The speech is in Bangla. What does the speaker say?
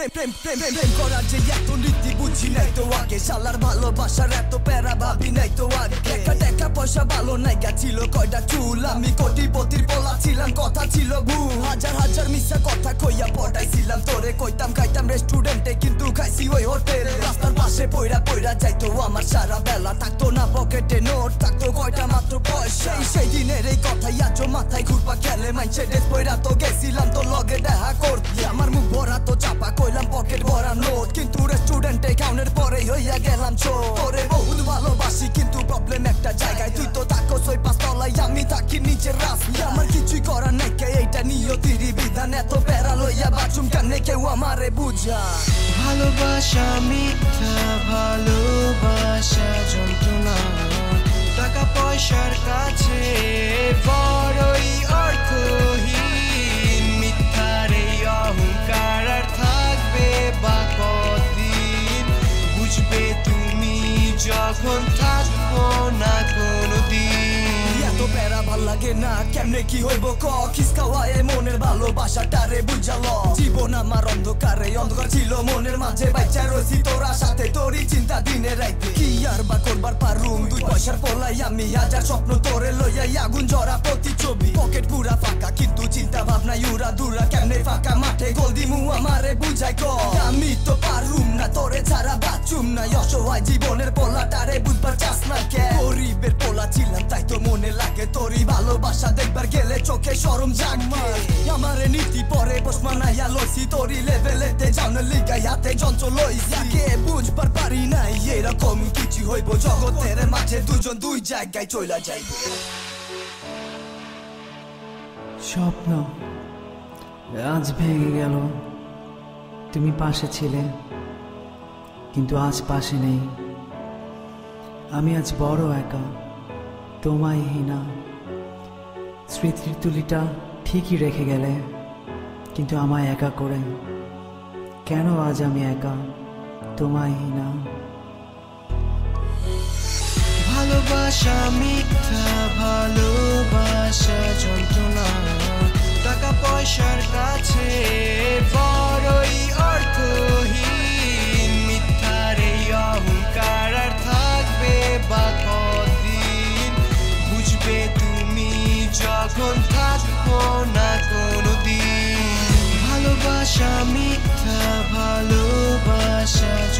প্রেম করার যে এত নীতি বুঝি নাই তো আগে শালার ভালোবাসার এত প্যারা ভাবি নাই তো আগে টাকা পয়সা ভালো নাই গেছিল কয়টা চুল আমি কোটিপতির পোলা ছিলাম কথা ছিল ভুল হাজার হাজার মিশা কথা কইয়া পড়াইছিলাম তোরে কইতাম খাইতাম রেস্টুরেন্টে কিন্তু খাইছি ওই হোটেল রাস্তার পাশে পয়রা যাইতো আমার সারা বেলা থাকতো না পকেটে নোট থাকতো কয়টা মাত্র পয়সা সেই দিনের এই কথাই আজও মাথায় ঘুরপা খেলে মাইছে ড্রেস পয়রা তো গেছিলাম তো লগে দেখা করতে আমার মুখ ভরা তো চাপা কইলাম পকেট ভরা নোট কিন্তু রেস্টুরেন্টে খাওয়ানোর পরেই হইয়া গেলাম চোর তোরে বহুত ভালোবাসি কিন্তু প্রবলেম একটা জায়গায় তুই তো থাকোস ওই পাঁচতলায় আমি থাকি নিচের রাস্তায় আমার কিছুই করার নাই কে এইটা নিয়তির বিধান এত প্যারা লইয়া বাথরুম কেমনে কেউ আমারে বুঝা ভালোবাসা মিথ্যা ভালোবাসা যন্ত্রণা টাকা পয়সার কাছে বড়ই অর্থহীন মিথ্যার এই অহংকার আর থাকবে বা কদিন বুঝবে তুমি যখন থাকবো না কোনোদিন এত প্যারা ভাল লাগে না কেমনে কি হইব ক খিসকাওয়ায় মনের ভালোবাসাটারে বুঝালো জীবন আমার অন্ধকার ছিল মনের মাঝে বাইচা রয়েছি তোরা সাথে তোরই চিন্তা দিনে রাইতে কি আর বা করবার পারুম দুই পয়সার পলাই আমি হাজার স্বপ্ন তোরে লইয়া আগুন জরা প্রতিছবি পকেট পুরা ফাঁকা কিন্তু চিন্তা ভাবনা ইউরা দুরা কেমনে ফাঁকা মাঠে গোল দিমু আমারে বুঝাই ক আমি তো পারুম না তোরে ছাড়া বাঁচুম না অসহায় জীবনের পোলাটারে বুঝবার চাস না কে গরিবের পোলা ছিলাম তাই তো মনে লাগে তোরই ভালোবাসা দেখবার গেলে চোখে শরম জাগমা আমারে নীতি পরে বসমানাইয়া লইছি তোরই লেভেলেতে জানার লিগাই হাতে যন্ত্র লইছি কে বুঝবার পারি নাই এরকম কিছু হইব জগতের মাঝে দুজন দুই জায়গায় চইলা যাইব স্বপ্ন আজ ভেঙে গেল তুমি পাশে ছিলে কিন্তু আজ পাশে নেই আমি আজ বড় একা তোমায় হিনা স্মৃতির তুলিটা ঠিকই রেখে গেলে কিন্তু আমায় একা করে কেন আজ আমি একা তোমায় হিনা ভালোবাসা মিথ্যা ভালোবাসা যন্ত্রণা টাকা পয়সার কাছে বড়ই অর্থহীন মিথ্যার এই অহংকার আর থাকবে বা কদিন বুঝবে তুমি যখন থাকবো না কোনোদিন ভালোবাসা মিথ্যা ভালোবাসা